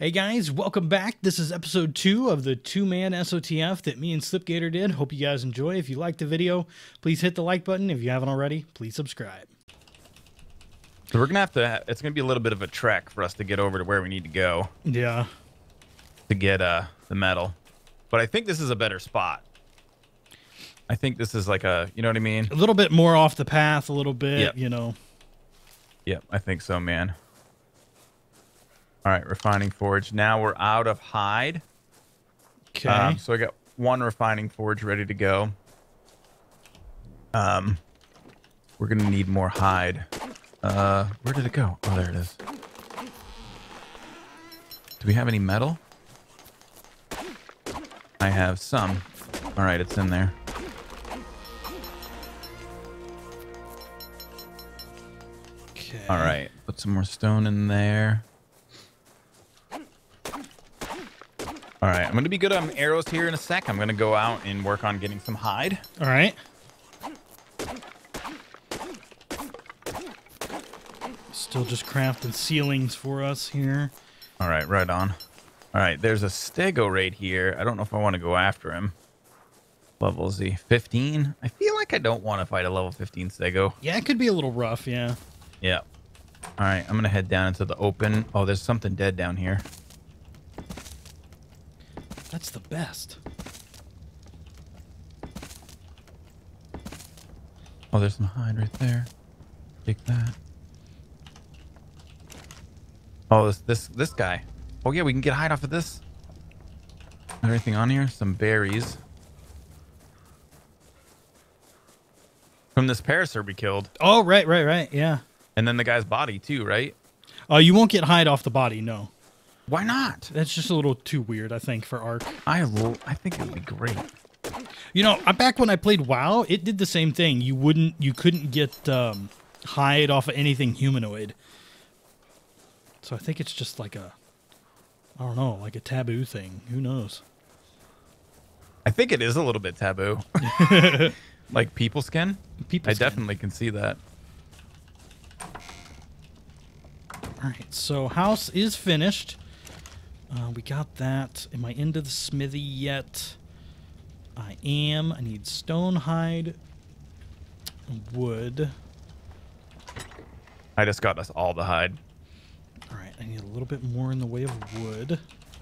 Hey guys, welcome back. This is episode 2 of the 2-man SOTF that me and Slipgator did. Hope you guys enjoy. If you liked the video, please hit the like button. If you haven't already, please subscribe. So we're going to it's going to be a little bit of a trek for us to get over to where we need to go. Yeah. To get the metal. But I think this is a better spot. I think this is like a, you know what I mean? A little bit more off the path, a little bit, Yep. you know. Yep, I think so, man. All right, refining forge. Now we're out of hide. Okay. So I got one refining forge ready to go. We're going to need more hide. Where did it go? Oh, there it is. Do we have any metal? I have some. All right, it's in there. Okay. All right, put some more stone in there. All right, I'm going to be good on arrows here in a sec. I'm going to go out and work on getting some hide. All right. Still just crafting ceilings for us here. All right, right on. All right, there's a stego right here. I don't know if I want to go after him. Level is he 15? I feel like I don't want to fight a level 15 stego. Yeah, it could be a little rough, yeah. Yeah. All right, I'm going to head down into the open. Oh, there's something dead down here. That's the best. Oh, there's some hide right there. Take that. Oh, this guy. Oh, yeah, we can get hide off of this. Anything on here? Some berries. From this parasaur we killed. Oh, right, yeah. And then the guy's body, too, right? You won't get hide off the body, no. Why not? That's just a little too weird, I think, for Ark. I think it would be great. You know, back when I played WoW, it did the same thing. You couldn't get hide off of anything humanoid. So I think it's just like I don't know, like a taboo thing. Who knows? I think it is a little bit taboo. Like people skin? I definitely can see that. All right, so house is finished. We got that. Am I into the smithy yet? I am. I need stone, hide, wood. I just got us all the hide. All right, I need a little bit more in the way of wood.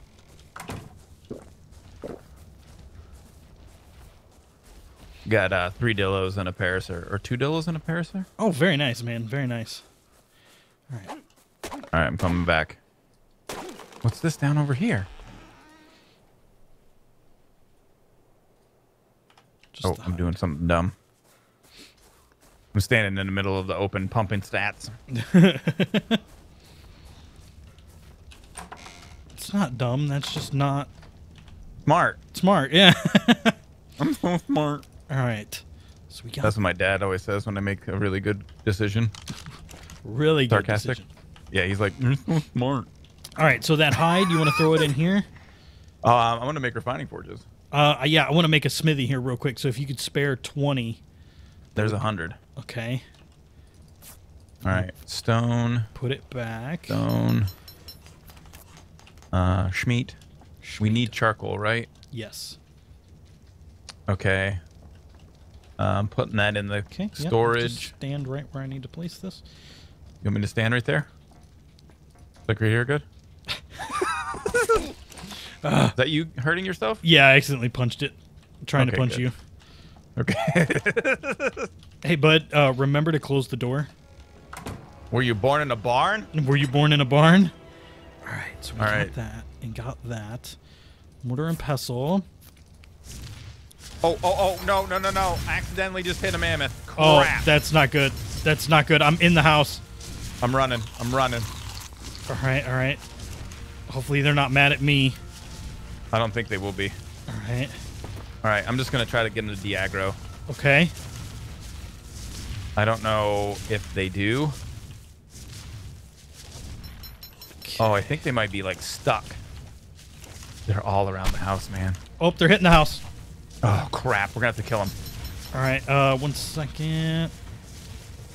Got 3 dillos and a parasaur. Or 2 dillos and a parasaur? Oh, very nice, man. Very nice. All right. All right, I'm coming back. What's this down over here? Just I'm doing something dumb. I'm standing in the middle of the open pumping stats. It's not dumb. That's just not Smart. smart. Yeah. I'm so smart. All right. So we got That's what my dad always says when I make a really good decision. really good Sarcastic. decision. Yeah, he's like, you're so smart. All right. So that hide, you want to throw it in here? I want to make refining forges. Yeah. I want to make a smithy here real quick. So if you could spare 20. There's 100. Okay. All right. Stone. Put it back. Stone. Schmeat. We need charcoal, right? Yes. Okay. I'm putting that in the Okay. yep, storage. just stand right where I need to place this. You want me to stand right there? Like right here, good? Is that you hurting yourself? Yeah, I accidentally punched it. I'm trying to Okay, punch good. you. Okay. Hey, bud, remember to close the door. Were you born in a barn? Were you born in a barn? All right, so we All got right. that and got that. Mortar and pestle. Oh, no. I accidentally just hit a mammoth. Crap. Oh, that's not good. That's not good. I'm in the house. I'm running. All right. Hopefully they're not mad at me. I don't think they will be. All right. All right, I'm just going to try to get into de-aggro. Okay. I don't know if they do. Oh, I think they might be, like, stuck. They're all around the house, man. Oh, they're hitting the house. Oh, crap. We're going to have to kill them. All right. 1 second.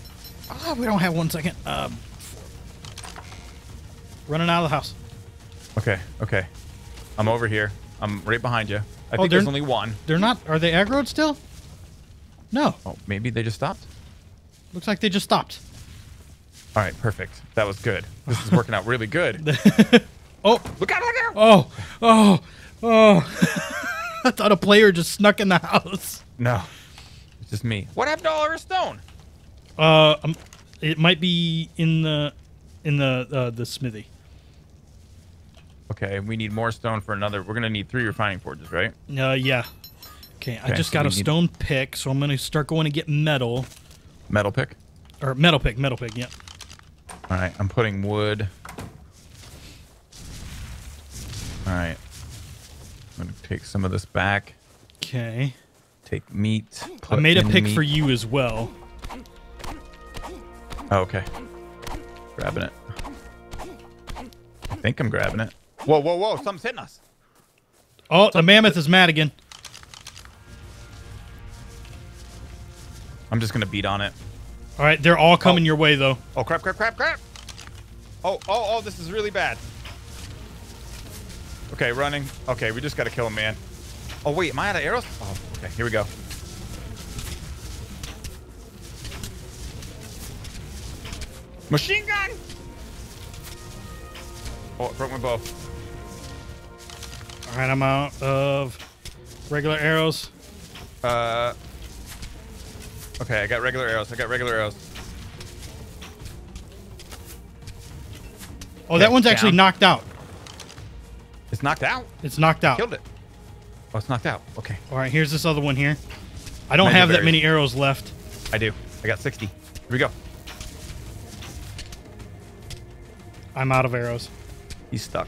Oh, we don't have 1 second. Running out of the house. Okay, okay. I'm over here. I'm right behind you. I think there's only one. They're not. Are they aggroed still? No. Oh, maybe they just stopped? Looks like they just stopped. All right, perfect. That was good. This is working out really good. Oh. Look out, look out! Oh. Oh. Oh. I thought a player just snuck in the house. No. It's just me. What happened to all our stone? It might be in the smithy. Okay, we need more stone for another. We're gonna need 3 refining forges, right? Yeah. Okay, I just so got we a need- stone pick, so I'm gonna start going to get metal. Metal pick. Or metal pick, yeah. All right, I'm putting wood. All right. I'm gonna take some of this back. Okay. Take meat. I made a pick for you as well. Oh, okay. Grabbing it. I think I'm grabbing it. Whoa, whoa, whoa! Something's hitting us. Oh, the mammoth is mad again. I'm just gonna beat on it. All right, they're all coming your way though. Oh crap! Crap! Crap! Crap! Oh! This is really bad. Okay, running. Okay, we just gotta kill him, man. Oh wait, am I out of arrows? Oh, okay. Here we go. Machine gun! Oh, it broke my bow. All right, I'm out of regular arrows. Okay, I got regular arrows. Oh, that one's actually down. knocked out. It's knocked out. It's knocked out. Killed it. Oh, it's knocked out. Okay. All right, here's this other one here. I don't Mega have that berries. many arrows left. I do. I got 60. Here we go. I'm out of arrows. He's stuck.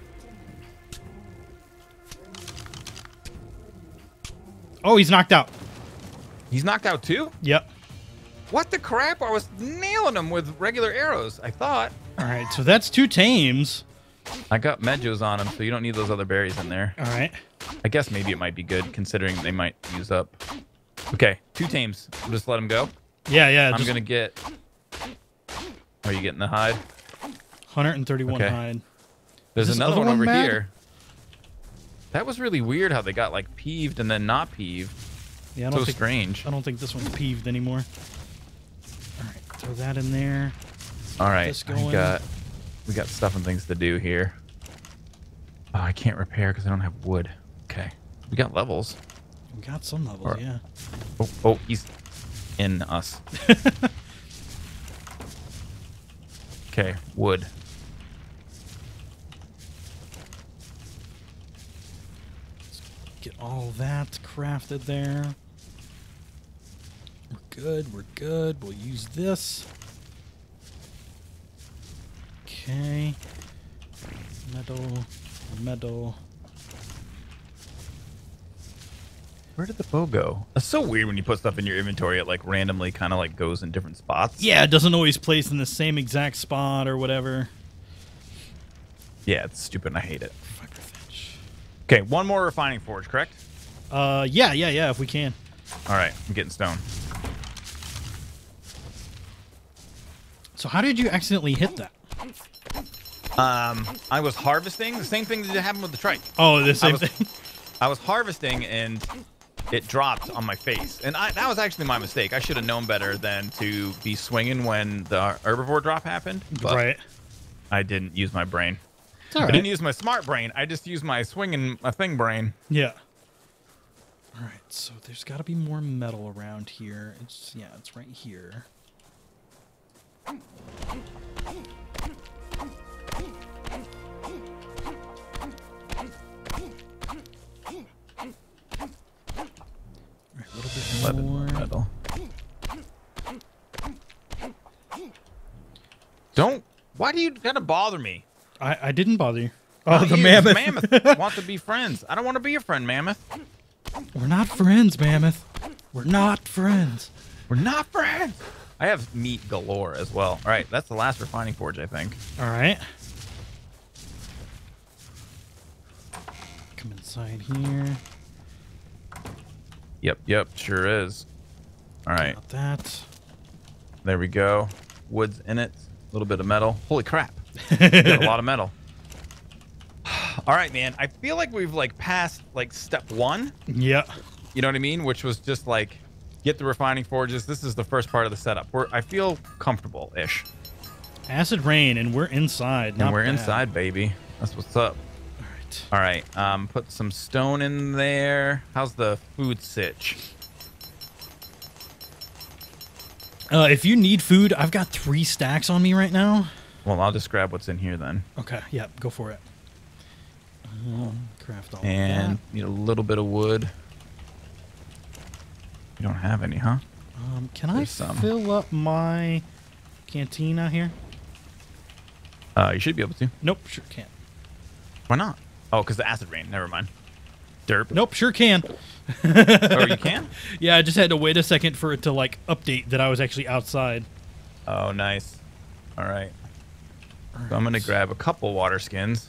Oh, he's knocked out. He's knocked out too? Yep. What the crap? I was nailing him with regular arrows, I thought. All right, so that's 2 tames. I got Medjos on him, so you don't need those other berries in there. All right. I guess maybe it might be good, considering they might use up. Okay, 2 tames. Just let him go. Yeah. I'm just going to get... Are you getting the hide? 131 Okay. hide. There's this another other one one over mad? here. That was really weird how they got, like, peeved and then not peeved. Yeah, I So don't think strange. I don't think this one's peeved anymore. All right, throw that in there. All right, this going. we got stuff and things to do here. Oh, I can't repair because I don't have wood. Okay, we got levels. We got some levels, yeah. Oh, he's in us. Okay, wood. Get all that crafted there. We're good. We're good. We'll use this. Okay. Metal. Where did the bow go? It's so weird when you put stuff in your inventory. It like randomly kind of like goes in different spots. Yeah, it doesn't always place in the same exact spot or whatever. Yeah, it's stupid and I hate it. Okay, one more refining forge, correct? Yeah, if we can. All right, I'm getting stone. So how did you accidentally hit that? I was harvesting. The same thing that happened with the trike. Oh, the same was- thing. I was harvesting and it dropped on my face. And that was actually my mistake. I should have known better than to be swinging when the herbivore drop happened. But Right. I didn't use my brain. It's all I didn't right. use my smart brain. I just used my swinging a thing brain. Yeah. All right, so there's got to be more metal around here. It's right here. All right, a little bit Leather more. metal. Don't. Why do you gotta bother me? I didn't bother you. Oh, the You, mammoth. Mammoth want to be friends. I don't want to be your friend, Mammoth. We're not friends, mammoth. We're not friends. We're not friends. I have meat galore as well. All right, that's the last refining forge, I think. All right. Come inside here. Yep, sure is. All right, Got that. there we go. Wood's in it. A little bit of metal. Holy crap. Got a lot of metal. All right, man. I feel like we've like passed like step 1. Yeah. You know what I mean? Which was just like get the refining forges. This is the first part of the setup. I feel comfortable-ish. Acid rain, and we're inside. And we're inside, baby. That's what's up. All right. Put some stone in there. How's the food sitch? If you need food, I've got 3 stacks on me right now. Well, I'll just grab what's in here then. Okay. Yeah. Go for it. Craft all And of need a little bit of wood. You don't have any, huh? that. Can I There's some. fill up my canteen out here? You should be able to. Nope. Sure can't. Why not? Oh, because the acid rain. Never mind. Derp. Nope. Sure can. Oh, you can? Yeah. I just had to wait a second for it to like update that I was actually outside. Oh, nice. All right. So I'm going to grab a couple water skins.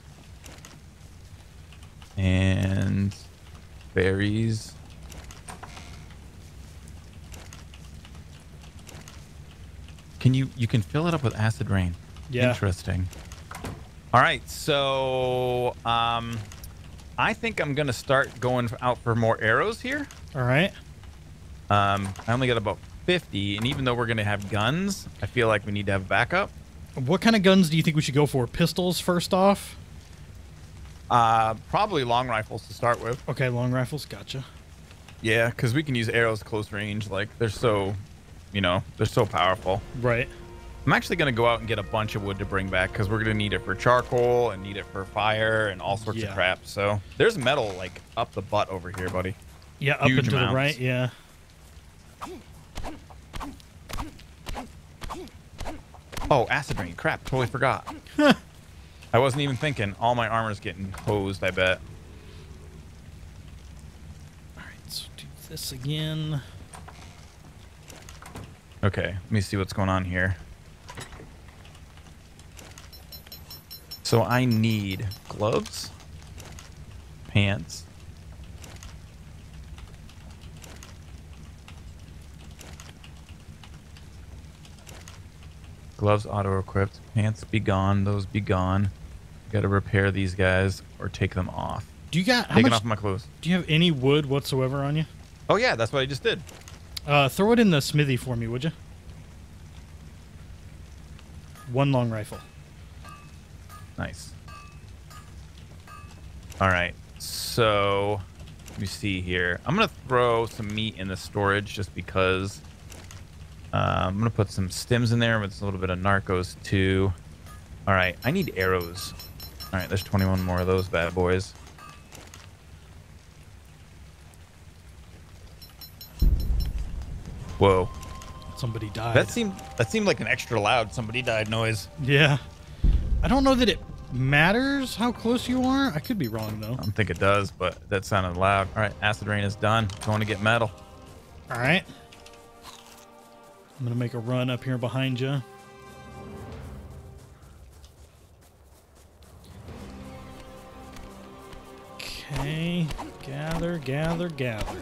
And berries. You can fill it up with acid rain. Yeah. Interesting. All right, so I think I'm gonna start going out for more arrows here. All right. I only got about 50, and even though we're gonna have guns, I feel like we need to have backup. What kind of guns do you think we should go for? Pistols first off? Probably long rifles to start with. Okay, long rifles. Gotcha. Yeah, because we can use arrows close range. Like they're so, they're so powerful. Right. I'm actually going to go out and get a bunch of wood to bring back because we're going to need it for charcoal and need it for fire and all sorts of crap. So there's metal like up the butt over here, buddy. Yeah, up Huge and to amounts. the right. Yeah. Oh, acid rain. Crap. Totally forgot. I wasn't even thinking. All my armor's getting hosed, I bet. All right, so do this again. Okay, let me see what's going on here. So I need gloves, pants, gloves auto-equipped, pants be gone, those be gone. Gotta repair these guys or take them off. Do you got how Taking much? off my clothes. Do you have any wood whatsoever on you? Oh yeah, that's what I just did. Throw it in the smithy for me, would you? 1 long rifle. Nice. All right, so let me see here. I'm gonna throw some meat in the storage just because. I'm gonna put some stims in there with a little bit of narcos too. All right, I need arrows. All right, there's 21 more of those bad boys. Whoa. Somebody died. That seemed like an extra loud somebody died noise. Yeah. I don't know that it matters how close you are. I could be wrong though. I don't think it does, but that sounded loud. All right, acid rain is done. Going to get metal. All right. I'm gonna make a run up here behind you. Okay. Gather, gather, gather.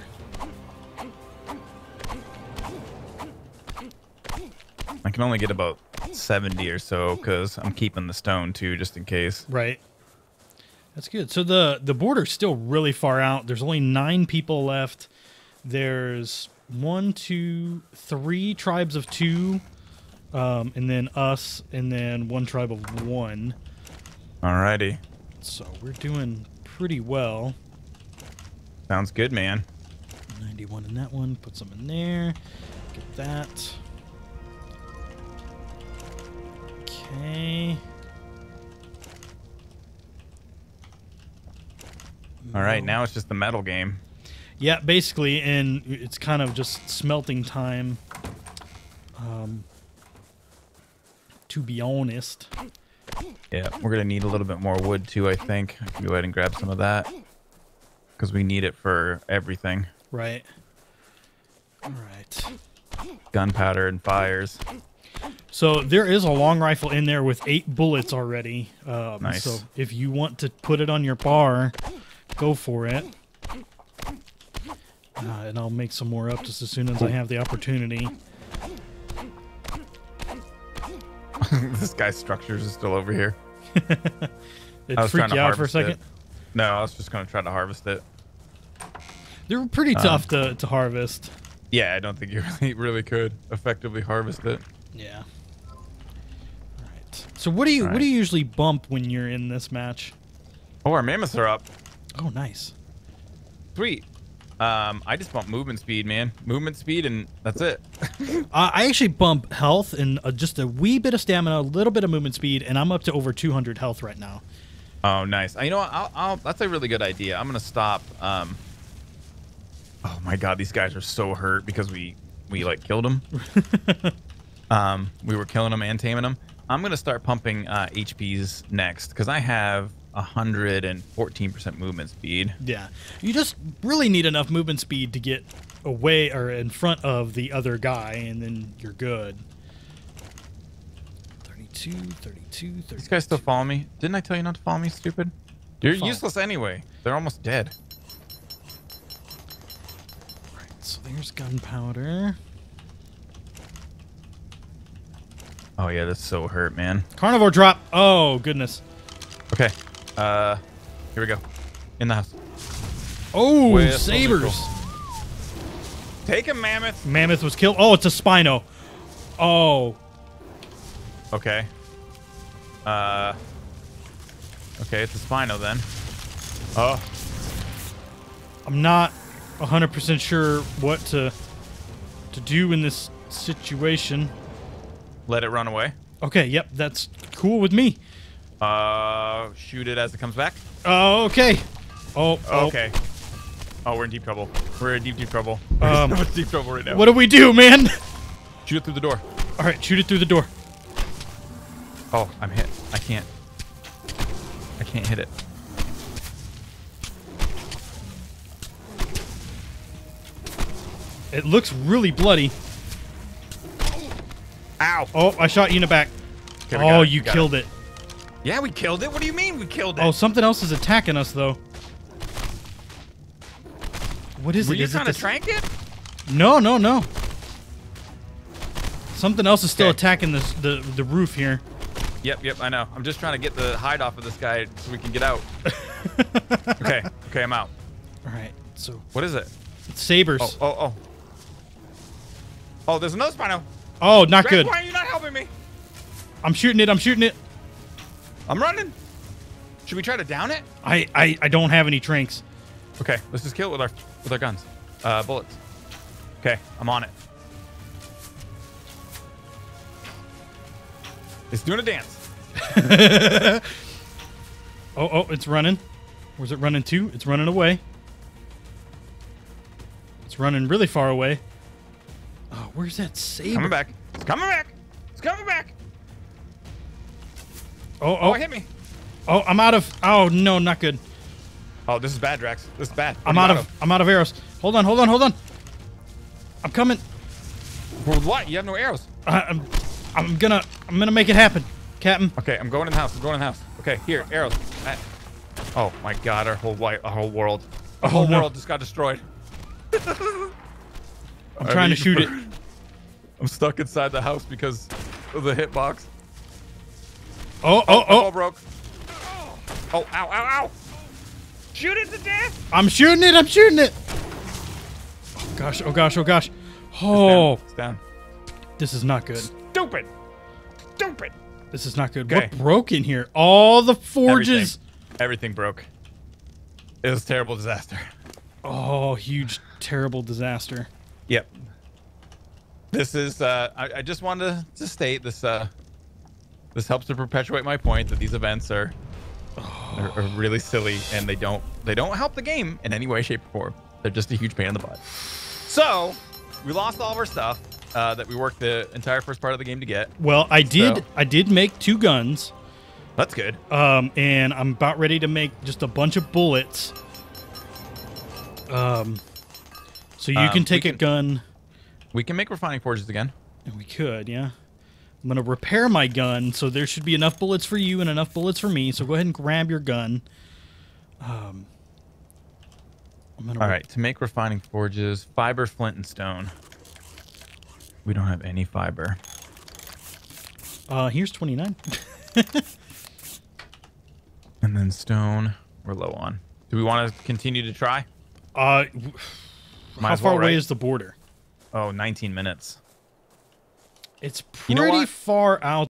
I can only get about 70 or so because I'm keeping the stone too, just in case. Right. That's good. So the border's still really far out. There's only 9 people left. There's 1, 2, 3 tribes of 2, and then us, and then 1 tribe of 1. Alrighty. So we're doing pretty well. Sounds good, man. 91 in that one. Put some in there. Get that. Okay. All right, now it's just the metal game. Yeah, basically, and it's kind of just smelting time. To be honest. Yeah, we're going to need a little bit more wood too, I think. I can go ahead and grab some of that because we need it for everything. Right. All right. Gunpowder and fires. So there is a long rifle in there with 8 bullets already. Nice. So if you want to put it on your bar, go for it. And I'll make some more up just as soon as I have the opportunity. This guy's structures is still over here. It I was freaked trying to you out for a harvest second? it. No, I was just gonna try to harvest it. They're pretty tough to harvest. Yeah, I don't think you really could effectively harvest it. Yeah. All right. So what do you usually bump when you're in this match? Oh, our mammoths are up. Oh, nice. Sweet. I just bump movement speed, man. Movement speed, and that's it. I actually bump health and just a wee bit of stamina, a little bit of movement speed, and I'm up to over 200 health right now. Oh, nice. You know what? That's a really good idea. I'm gonna stop. Oh my God, these guys are so hurt because we like killed them. We were killing them and taming them. I'm gonna start pumping HPs next because I have 114% movement speed. Yeah, you just really need enough movement speed to get away or in front of the other guy, and then you're good. 32, 32, 32. These guys still follow me? Didn't I tell you not to follow me, stupid? You're Follow. useless anyway. They're almost dead. Right, so there's gunpowder. Oh yeah, that's so hurt, man. Carnivore drop. Oh, goodness. Okay. Here we go. In the house. Oh, With sabers. Take a mammoth. Mammoth was killed. Oh, it's a Spino. Oh. Okay. Okay, it's a Spino then. Oh. I'm not 100% sure what to do in this situation. Let it run away. Okay, yep, that's cool with me. Shoot it as it comes back. Oh, okay. Oh, Okay. Oh, we're in deep trouble. We're in deep trouble. We're in deep trouble right now. What do we do, man? Shoot it through the door. All right, shoot it through the door. Oh, I'm hit. I can't hit it. It looks really bloody. Ow. Oh, I shot you in the back. Okay, we got Oh, it. you We got killed it. it. Yeah, we killed it. What do you mean we killed it? Oh, something else is attacking us, though. What is Were it? you Is trying it to trank it? No, no, no. Something else is still Okay. attacking the roof here. Yep, I know. I'm just trying to get the hide off of this guy so we can get out. Okay, I'm out. All right, so What is it? it's sabers. Oh, there's another Spino. Oh, not Greg, good. why are you not helping me? I'm shooting it. I'm shooting it. I'm running. Should we try to down it? I don't have any tranks. Okay, let's just kill it with our guns. Bullets. Okay, I'm on it. It's doing a dance. Oh, it's running. Where's it running to? It's running away. It's running really far away. Oh, where's that saber? Coming back. It's coming back. It's coming back. Oh, it hit me. Oh, I'm out of. Oh no, not good. Oh, this is bad, Drax. This is bad. I'm out of arrows. Hold on. I'm coming. For what? You have no arrows. I'm gonna make it happen, Captain. Okay, I'm going in the house. Okay, here, arrows. Oh my God, our whole world, our whole world just got destroyed. I'm trying to shoot it. I'm stuck inside the house because of the hitbox. Oh, Broke. Oh, ow. Shoot it to death. I'm shooting it. Oh gosh. Oh, It's down. this is not good. Stupid. This is not good. Okay. What broke in here? All the forges. Everything broke. It was a terrible disaster. Oh, huge, terrible disaster. Yep. This is. I just wanted to state this. This helps to perpetuate my point that these events are really silly and they don't help the game in any way, shape, or form. They're just a huge pain in the butt. So we lost all of our stuff that we worked the entire first part of the game to get. Well, I did make 2 guns. That's good. And I'm about ready to make just a bunch of bullets. So you can take a gun. We can make refining forges again. And we could, yeah. I'm going to repair my gun, so there should be enough bullets for you and enough bullets for me. So go ahead and grab your gun. I'm gonna All right, to make refining forges, fiber, flint, and stone. We don't have any fiber. Here's 29. And then stone. we're low on. Do we want to continue to try? How Might as far well, away right? is the border? Oh, 19 minutes. It's You know pretty what? far out